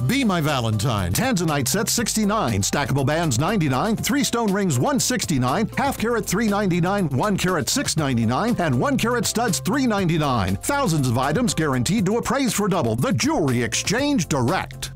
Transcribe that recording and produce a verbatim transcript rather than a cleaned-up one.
Be My Valentine. Tanzanite set sixty-nine, stackable bands ninety-nine, three stone rings one sixty-nine, half carat three ninety-nine, one carat six ninety-nine, and one carat studs three ninety-nine. Thousands of items guaranteed to appraise for double. The Jewelry Exchange Direct.